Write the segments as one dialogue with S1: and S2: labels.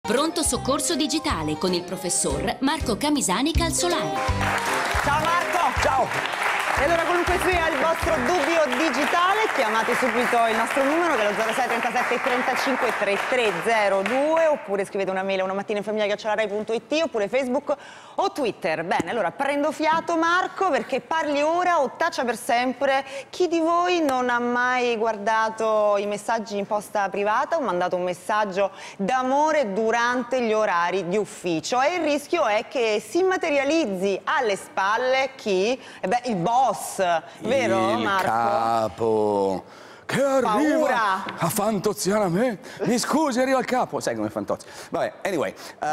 S1: Pronto soccorso digitale con il professor Marco Camisani Calzolari.
S2: Ciao Marco!
S3: Ciao!
S2: E allora qualunque sia il vostro dubbio digitale, chiamate subito il nostro numero che è lo 06 37 35 3302 oppure scrivete una mail a unamattinafamiglia@rai.it oppure Facebook o Twitter. Bene, allora prendo fiato Marco perché parli ora o taccia per sempre. Chi di voi non ha mai guardato i messaggi in posta privata o mandato un messaggio d'amore durante gli orari di ufficio? E il rischio è che si materializzi alle spalle chi? Il boss, vero Marco?
S3: Il capo che arriva a fantoziare a me. Mi scusi, arriva il capo. Sai come Fantozzi. Vabbè, anyway,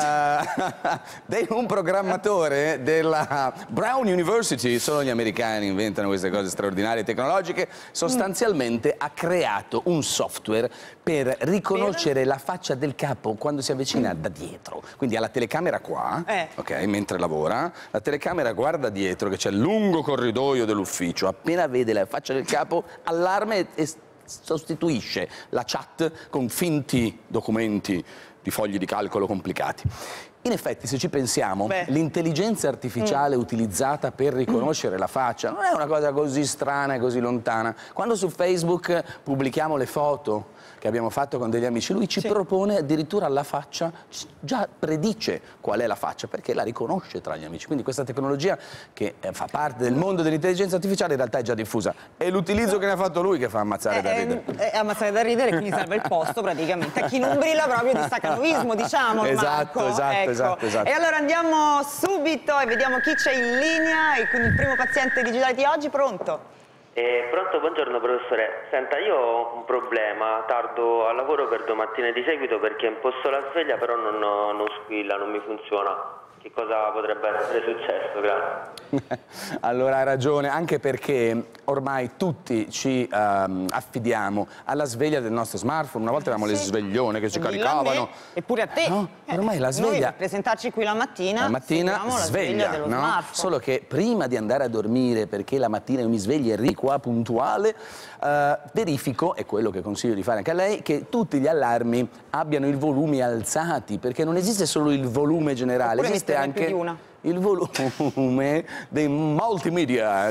S3: un programmatore della Brown University, solo gli americani inventano queste cose straordinarie tecnologiche, sostanzialmente ha creato un software per riconoscere la faccia del capo quando si avvicina da dietro. Quindi ha la telecamera qua, ok, mentre lavora, la telecamera guarda dietro che c'è il lungo corridoio dell'ufficio, appena vede la faccia del capo allarme e sostituisce la chat con finti documenti di fogli di calcolo complicati. In effetti, se ci pensiamo, l'intelligenza artificiale utilizzata per riconoscere la faccia non è una cosa così strana e così lontana. Quando su Facebook pubblichiamo le foto che abbiamo fatto con degli amici, lui ci propone addirittura la faccia, già predice qual è la faccia, perché la riconosce tra gli amici. Quindi questa tecnologia che fa parte del mondo dell'intelligenza artificiale in realtà è già diffusa. È l'utilizzo che ne ha fatto lui che fa ammazzare da ridere.
S2: Ammazzare da ridere, quindi serve il posto praticamente a chi non brilla proprio di stacanovismo, diciamo.
S3: Esatto, esatto.
S2: E allora andiamo subito e vediamo chi c'è in linea e quindi il primo paziente digitale di oggi, pronto?
S4: Pronto, buongiorno professore. Senta, io ho un problema, tardo al lavoro per domattina di seguito perché imposto la sveglia però non squilla, non mi funziona. Che cosa potrebbe essere successo? Grazie.
S3: Allora hai ragione, anche perché ormai tutti ci affidiamo alla sveglia del nostro smartphone. Una volta avevamo le sveglione che ci caricavano.
S2: Eppure a te.
S3: No? Ormai la sveglia.
S2: Noi per presentarci qui la mattina
S3: sveglia
S2: dello
S3: no?
S2: smartphone.
S3: Solo che prima di andare a dormire, perché la mattina io mi sveglio e Enrico qua puntuale, verifico, è quello che consiglio di fare anche a lei, che tutti gli allarmi abbiano i volumi alzati, perché non esiste solo il volume generale, esiste anche il volume dei multimedia,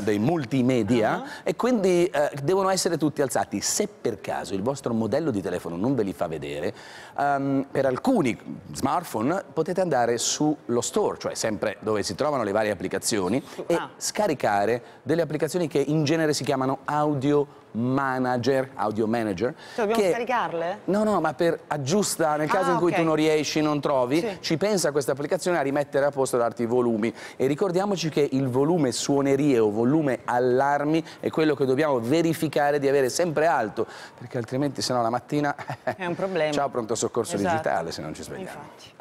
S3: e quindi devono essere tutti alzati. Se per caso il vostro modello di telefono non ve li fa vedere, per alcuni smartphone potete andare sullo store, cioè sempre dove si trovano le varie applicazioni, e scaricare delle applicazioni che in genere si chiamano audio manager.
S2: Cioè dobbiamo scaricarle?
S3: No, ma per aggiusta, nel caso in cui tu non riesci, non trovi, ci pensa questa applicazione a rimettere a posto, darti i volumi. E ricordiamoci che il volume suonerie o volume allarmi è quello che dobbiamo verificare di avere sempre alto, perché altrimenti sennò la mattina
S2: è un problema.
S3: Ciao pronto soccorso digitale se non ci svegliamo.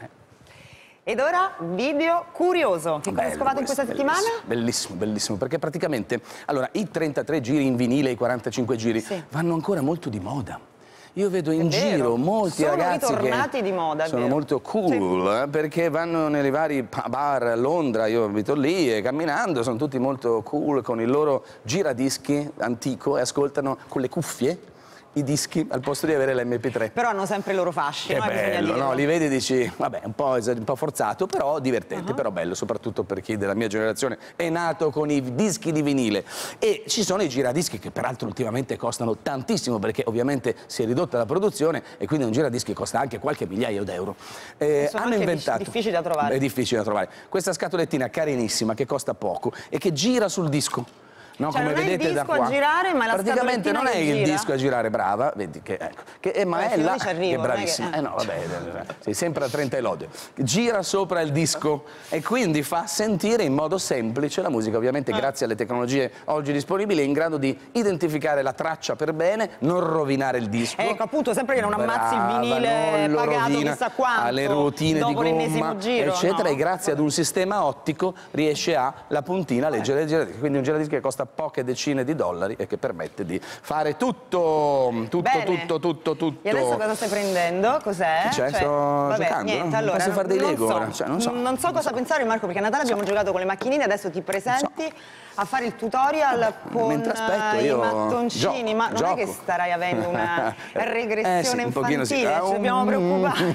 S2: Ed ora video curioso. Che cosa hai scovato in questa settimana?
S3: Bellissimo, bellissimo, perché praticamente allora i 33 giri in vinile e i 45 giri vanno ancora molto di moda. Io vedo in giro molti ragazzi che
S2: di moda,
S3: sono molto cool, perché vanno nei vari bar a Londra, io abito lì, e camminando sono tutti molto cool con il loro giradischi antico e ascoltano con le cuffie i dischi al posto di avere l'MP3.
S2: Però hanno sempre il loro fascino.
S3: Che bello, no? Li vedi e dici, vabbè, un po' forzato, però divertente, però bello, soprattutto per chi della mia generazione è nato con i dischi di vinile. E ci sono i giradischi che peraltro ultimamente costano tantissimo, perché ovviamente si è ridotta la produzione e quindi un giradischi costa anche qualche migliaio d'euro. Hanno inventato...
S2: difficili da trovare.
S3: È difficile da trovare. Questa scatolettina carinissima che costa poco e che gira sul disco. No,
S2: cioè
S3: come
S2: non
S3: vedete
S2: è il disco
S3: da qua,
S2: a girare, ma la
S3: praticamente non è il
S2: gira.
S3: disco a girare, brava, vedi che ecco, ma è là, che è bravissima. No, vabbè, sei sempre a 30 e lode. Gira sopra il disco e quindi fa sentire in modo semplice la musica, ovviamente grazie alle tecnologie oggi disponibili è in grado di identificare la traccia per bene, non rovinare il disco.
S2: Ecco, appunto, sempre che non ammazzi il vinile pagato chissà quanto,
S3: alle rotine di gomma,
S2: giro,
S3: eccetera, e grazie ad un sistema ottico riesce a la puntina a leggere il giradisco, quindi un giradisco che costa poche decine di dollari e che permette di fare tutto.
S2: Bene.
S3: Tutto.
S2: E adesso cosa stai prendendo? Cos'è?
S3: Cioè, sto
S2: vabbè,
S3: giocando.
S2: Niente, allora,
S3: posso fare dei Lego ora? Cioè,
S2: non so cosa pensare, Marco, perché a Natale abbiamo giocato con le macchinine, adesso ti presenti a fare il tutorial con
S3: Mentre aspetto, io
S2: i mattoncini, ma non
S3: gioco.
S2: è che starai avendo una regressione
S3: sì, un pochino
S2: infantile,
S3: sì.
S2: ci dobbiamo preoccupare.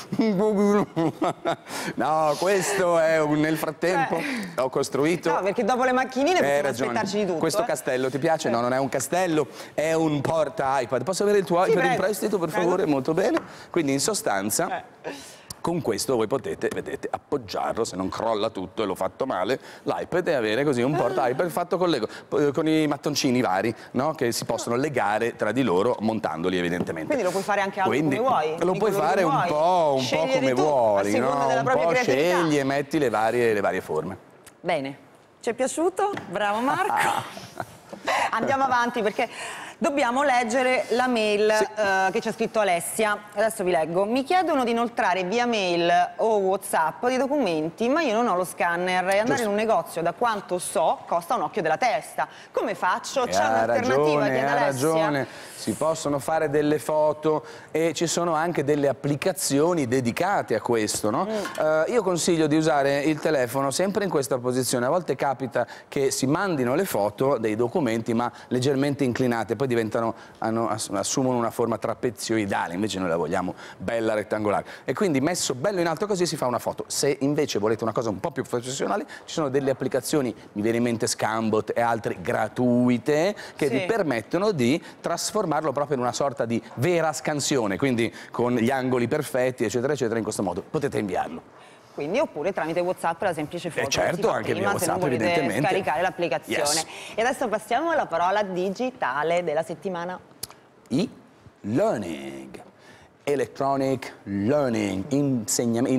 S3: No, questo è nel frattempo ho costruito.
S2: No, perché dopo le macchinine possiamo
S3: ragione.
S2: aspettarci di tutto.
S3: Questo castello ti piace? No, non è un castello, è un porta iPad. Posso avere il tuo iPad in prestito, per favore? Molto bene. Quindi in sostanza con questo voi potete, vedete, appoggiarlo, se non crolla tutto e l'ho fatto male, l'iPad, e avere così un porta iPad fatto con Lego, con i mattoncini vari, no? Che si possono legare tra di loro montandoli evidentemente.
S2: Quindi lo puoi fare anche come vuoi.
S3: Lo puoi fare un po' come vuoi, no?
S2: Della propria creatività.
S3: Scegli e metti le varie forme.
S2: Bene, ci è piaciuto? Bravo Marco. Andiamo avanti perché dobbiamo leggere la mail che ci ha scritto Alessia. Adesso vi leggo. Mi chiedono di inoltrare via mail o WhatsApp dei documenti, ma io non ho lo scanner e andare in un negozio, da quanto so, costa un occhio della testa. Come faccio? C'è un'alternativa? Chiede Alessia.
S3: Ha ragione, si possono fare delle foto e ci sono anche delle applicazioni dedicate a questo, no? Io consiglio di usare il telefono sempre in questa posizione. A volte capita che si mandino le foto dei documenti ma leggermente inclinate, poi assumono una forma trapezioidale, invece noi la vogliamo bella rettangolare, e quindi messo bello in alto così si fa una foto. Se invece volete una cosa un po' più professionale, ci sono delle applicazioni, mi viene in mente Scambot e altre gratuite, che vi permettono di trasformarlo proprio in una sorta di vera scansione, quindi con gli angoli perfetti eccetera eccetera. In questo modo potete inviarlo.
S2: Quindi, oppure tramite WhatsApp la semplice foto.
S3: Certo, anche via WhatsApp,
S2: se non volete
S3: evidentemente.
S2: scaricare l'applicazione.
S3: Yes.
S2: E adesso passiamo alla parola digitale della settimana.
S3: E-learning. Electronic learning,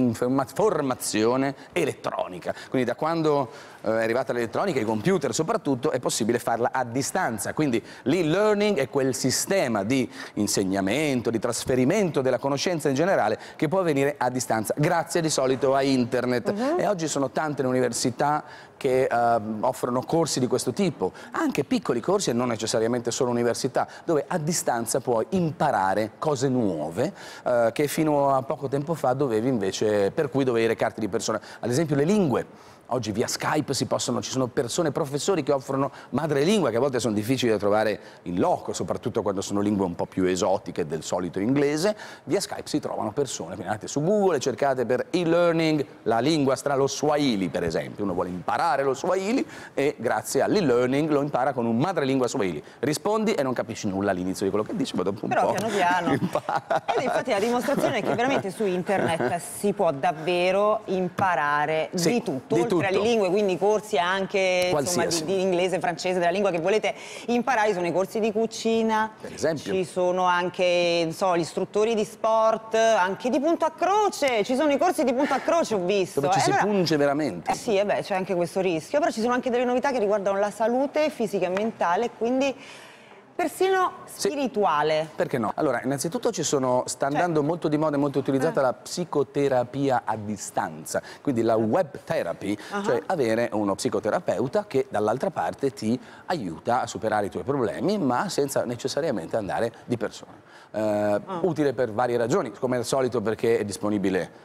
S3: formazione elettronica. Quindi da quando è arrivata l'elettronica, i computer soprattutto, è possibile farla a distanza. Quindi l'e-learning è quel sistema di insegnamento, di trasferimento della conoscenza in generale che può avvenire a distanza, grazie di solito a internet. E oggi sono tante le università che offrono corsi di questo tipo, anche piccoli corsi e non necessariamente solo università, dove a distanza puoi imparare cose nuove che fino a poco tempo fa per cui dovevi recarti di persona. Ad esempio le lingue. Oggi via Skype ci sono persone, professori che offrono madrelingua, che a volte sono difficili da trovare in loco, soprattutto quando sono lingue un po' più esotiche del solito inglese. Via Skype si trovano persone, quindi andate su Google e cercate per e-learning la lingua lo Swahili per esempio. Uno vuole imparare lo Swahili e grazie all'e-learning lo impara con un madrelingua Swahili. Rispondi e non capisci nulla all'inizio di quello che dice, ma dopo un po'...
S2: Però piano piano. Ed infatti la dimostrazione è che veramente su internet si può davvero imparare di tutto. Oltre alle lingue, quindi corsi anche insomma, di inglese, francese, della lingua che volete imparare, sono i corsi di cucina,
S3: per esempio.
S2: Ci sono anche, non so, gli istruttori di sport, anche di punto a croce, ci sono i corsi di punto a croce, ho visto.
S3: Dove ci si punge veramente.
S2: Sì, c'è anche questo rischio, però ci sono anche delle novità che riguardano la salute fisica e mentale, quindi... persino spirituale.
S3: Sì. Perché no? Allora, innanzitutto sta andando molto di moda e molto utilizzata la psicoterapia a distanza, quindi la web therapy, cioè avere uno psicoterapeuta che dall'altra parte ti aiuta a superare i tuoi problemi, ma senza necessariamente andare di persona. Utile per varie ragioni, come al solito perché è disponibile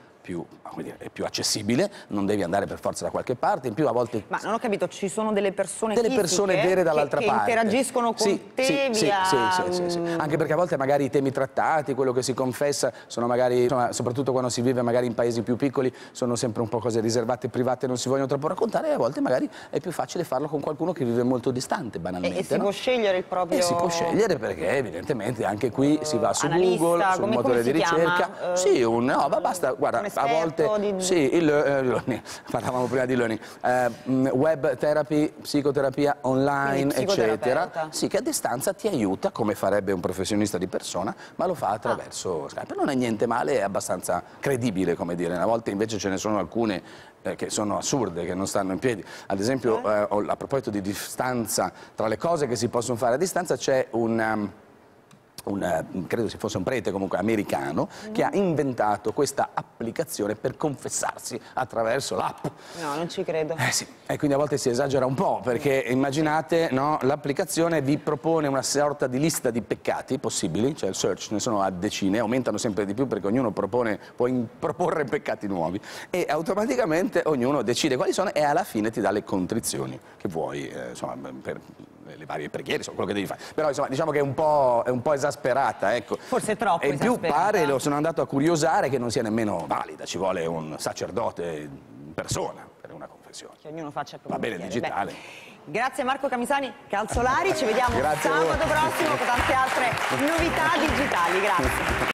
S3: è più accessibile, non devi andare per forza da qualche parte, in più a volte...
S2: Ma non ho capito, ci sono delle persone
S3: vere dall'altra parte.
S2: Che interagiscono con te via...
S3: Sì. Anche perché a volte magari i temi trattati, quello che si confessa, sono magari, insomma, soprattutto quando si vive magari in paesi più piccoli, sono sempre un po' cose riservate, private, non si vogliono troppo raccontare, e a volte magari è più facile farlo con qualcuno che vive molto distante, banalmente.
S2: E si può scegliere il proprio...
S3: E si può scegliere perché evidentemente anche qui si va su
S2: analista,
S3: Google, sul motore di ricerca. Basta, guarda, a volte... parlavamo prima di learning, web therapy, psicoterapia online, eccetera. Sì, che a distanza ti aiuta, come farebbe un professionista di persona, ma lo fa attraverso Skype. Non è niente male, è abbastanza credibile, come dire. A volte invece ce ne sono alcune che sono assurde, che non stanno in piedi. Ad esempio, a proposito di distanza, tra le cose che si possono fare a distanza c'è credo si fosse un prete comunque americano, che ha inventato questa applicazione per confessarsi attraverso l'app.
S2: No, non ci credo.
S3: Sì, e quindi a volte si esagera un po', perché immaginate, no, l'applicazione vi propone una sorta di lista di peccati possibili, cioè il search, ne sono a decine, aumentano sempre di più perché ognuno può proporre peccati nuovi e automaticamente ognuno decide quali sono e alla fine ti dà le contrizioni che vuoi, insomma, per le varie preghiere, insomma, quello che devi fare. Però insomma, diciamo che è un po' esasperata, ecco.
S2: Forse troppo
S3: e in più
S2: esasperata.
S3: lo sono andato a curiosare che non sia nemmeno valida, ci vuole un sacerdote in persona per una confessione.
S2: Che ognuno faccia il
S3: Va
S2: proprio
S3: bene,
S2: mestiere.
S3: digitale.
S2: Beh, grazie Marco Camisani, Calzolari, ci vediamo
S3: Grazie a voi.
S2: sabato prossimo con tante altre novità digitali, grazie.